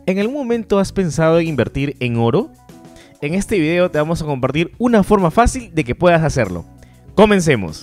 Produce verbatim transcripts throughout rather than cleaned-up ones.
¿En algún momento has pensado en invertir en oro? En este video te vamos a compartir una forma fácil de que puedas hacerlo. ¡Comencemos!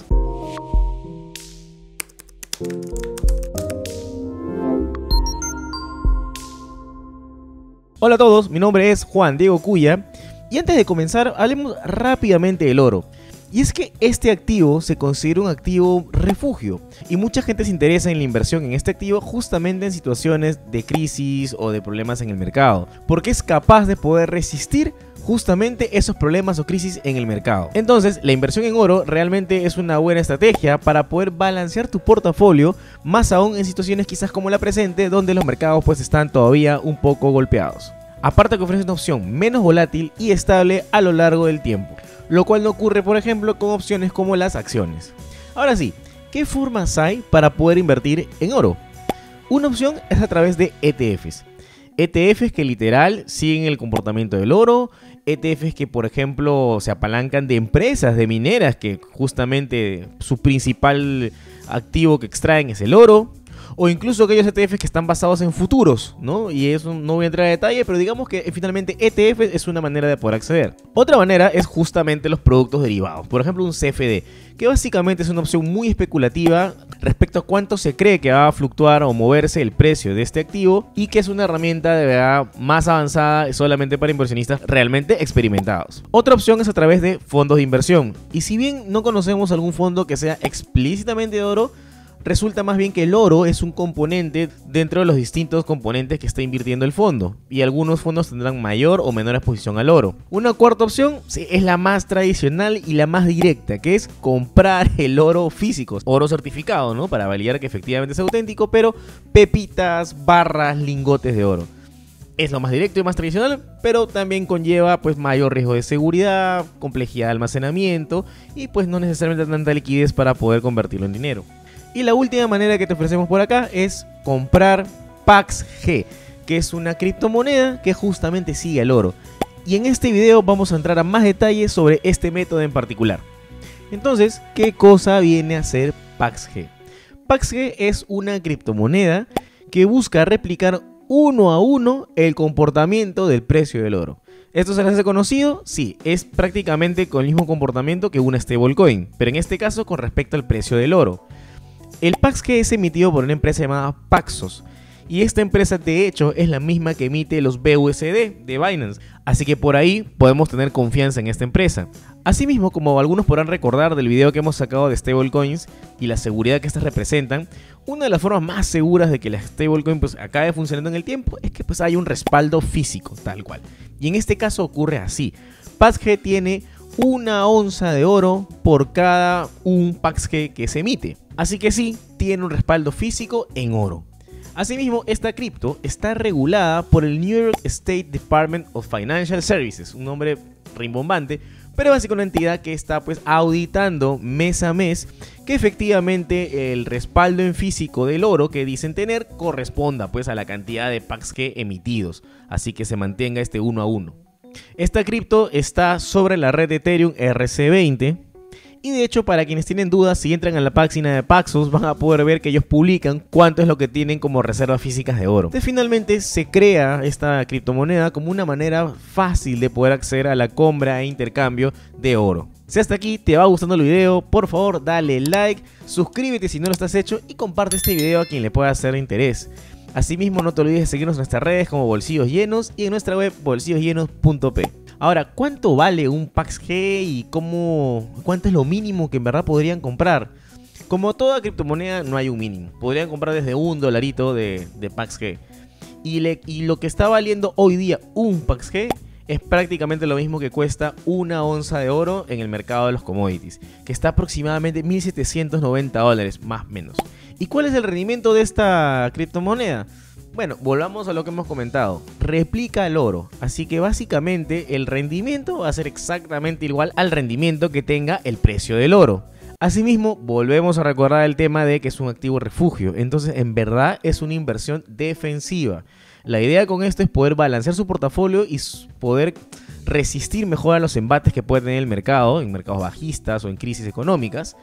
Hola a todos, mi nombre es Juan Diego Cuya y antes de comenzar hablemos rápidamente del oro. Y es que este activo se considera un activo refugio y mucha gente se interesa en la inversión en este activo justamente en situaciones de crisis o de problemas en el mercado, porque es capaz de poder resistir justamente esos problemas o crisis en el mercado. Entonces, la inversión en oro realmente es una buena estrategia para poder balancear tu portafolio, más aún en situaciones quizás como la presente, donde los mercados pues están todavía un poco golpeados. Aparte que ofrece una opción menos volátil y estable a lo largo del tiempo, lo cual no ocurre por ejemplo con opciones como las acciones. Ahora sí, ¿qué formas hay para poder invertir en oro? Una opción es a través de E T Fs. E T Fs que literal siguen el comportamiento del oro, E T Fs que por ejemplo se apalancan de empresas, de mineras, que justamente su principal activo que extraen es el oro. O incluso aquellos E T Fs que están basados en futuros, ¿no? Y eso no voy a entrar a detalle, pero digamos que finalmente E T F es una manera de poder acceder. Otra manera es justamente los productos derivados. Por ejemplo, un C F D, que básicamente es una opción muy especulativa respecto a cuánto se cree que va a fluctuar o moverse el precio de este activo, y que es una herramienta de verdad más avanzada solamente para inversionistas realmente experimentados. Otra opción es a través de fondos de inversión. Y si bien no conocemos algún fondo que sea explícitamente de oro, resulta más bien que el oro es un componente dentro de los distintos componentes que está invirtiendo el fondo, y algunos fondos tendrán mayor o menor exposición al oro. Una cuarta opción sí, es la más tradicional y la más directa, que es comprar el oro físico, oro certificado, ¿no? Para validar que efectivamente es auténtico, pero pepitas, barras, lingotes de oro. Es lo más directo y más tradicional, pero también conlleva pues mayor riesgo de seguridad, complejidad de almacenamiento y pues no necesariamente tanta liquidez para poder convertirlo en dinero. Y la última manera que te ofrecemos por acá es comprar Pax G, que es una criptomoneda que justamente sigue al oro. Y en este video vamos a entrar a más detalles sobre este método en particular. Entonces, ¿qué cosa viene a ser Pax G? Pax G es una criptomoneda que busca replicar uno a uno el comportamiento del precio del oro. ¿Esto se les hace conocido? Sí, es prácticamente con el mismo comportamiento que una stablecoin, pero en este caso con respecto al precio del oro. El Pax G es emitido por una empresa llamada Paxos, y esta empresa de hecho es la misma que emite los B U S D de Binance, así que por ahí podemos tener confianza en esta empresa. Asimismo, como algunos podrán recordar del video que hemos sacado de stablecoins y la seguridad que estas representan, una de las formas más seguras de que la stablecoin pues acabe funcionando en el tiempo es que pues haya un respaldo físico, tal cual. Y en este caso ocurre así. Pax G tiene una onza de oro por cada un Pax G que se emite. Así que sí, tiene un respaldo físico en oro. Asimismo, esta cripto está regulada por el New York State Department of Financial Services, un nombre rimbombante, pero básicamente una entidad que está pues auditando mes a mes que efectivamente el respaldo en físico del oro que dicen tener corresponda pues a la cantidad de Pax G emitidos, así que se mantenga este uno a uno. Esta cripto está sobre la red de Ethereum R C veinte. Y de hecho, para quienes tienen dudas, si entran a la página de Paxos van a poder ver que ellos publican cuánto es lo que tienen como reservas físicas de oro. Entonces, finalmente se crea esta criptomoneda como una manera fácil de poder acceder a la compra e intercambio de oro. Si hasta aquí te va gustando el video, por favor dale like, suscríbete si no lo estás hecho y comparte este video a quien le pueda hacer interés. Asimismo, no te olvides de seguirnos en nuestras redes como Bolsillos Llenos y en nuestra web bolsillos llenos punto p. Ahora, ¿cuánto vale un Pax G y cómo, cuánto es lo mínimo que en verdad podrían comprar? Como toda criptomoneda, no hay un mínimo. Podrían comprar desde un dolarito de, de Pax G. Y, le, y lo que está valiendo hoy día un Pax G es prácticamente lo mismo que cuesta una onza de oro en el mercado de los commodities, que está aproximadamente mil setecientos noventa dólares, más o menos. ¿Y cuál es el rendimiento de esta criptomoneda? Bueno, volvamos a lo que hemos comentado. Replica el oro, así que básicamente el rendimiento va a ser exactamente igual al rendimiento que tenga el precio del oro. Asimismo, volvemos a recordar el tema de que es un activo refugio, entonces en verdad es una inversión defensiva. La idea con esto es poder balancear su portafolio y poder resistir mejor a los embates que puede tener el mercado, en mercados bajistas o en crisis económicas.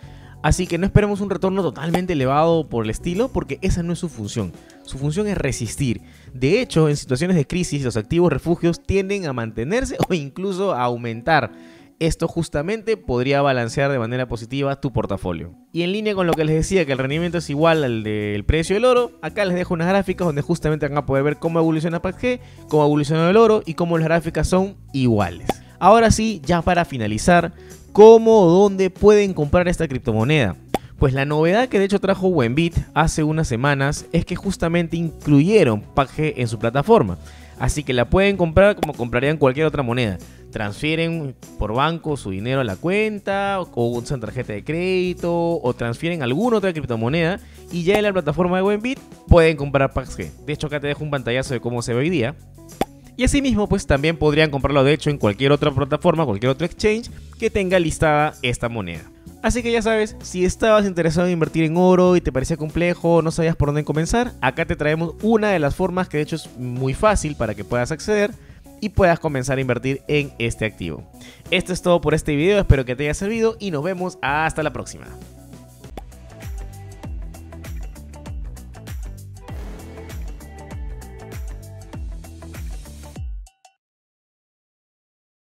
Así que no esperemos un retorno totalmente elevado por el estilo, porque esa no es su función. Su función es resistir. De hecho, en situaciones de crisis, los activos refugios tienden a mantenerse o incluso a aumentar. Esto justamente podría balancear de manera positiva tu portafolio. Y en línea con lo que les decía, que el rendimiento es igual al del precio del oro, acá les dejo unas gráficas donde justamente van a poder ver cómo evoluciona P A C G, cómo evoluciona el oro y cómo las gráficas son iguales. Ahora sí, ya para finalizar, ¿cómo o dónde pueden comprar esta criptomoneda? Pues la novedad que de hecho trajo Buenbit hace unas semanas es que justamente incluyeron P A C G en su plataforma. Así que la pueden comprar como comprarían cualquier otra moneda. Transfieren por banco su dinero a la cuenta, o usan tarjeta de crédito, o transfieren alguna otra criptomoneda, y ya en la plataforma de Buenbit pueden comprar P A C G. De hecho, acá te dejo un pantallazo de cómo se ve hoy día. Y asimismo, pues también podrían comprarlo de hecho en cualquier otra plataforma, cualquier otro exchange que tenga listada esta moneda. Así que ya sabes, si estabas interesado en invertir en oro y te parecía complejo, no sabías por dónde comenzar, acá te traemos una de las formas que de hecho es muy fácil para que puedas acceder y puedas comenzar a invertir en este activo. Esto es todo por este video, espero que te haya servido y nos vemos hasta la próxima.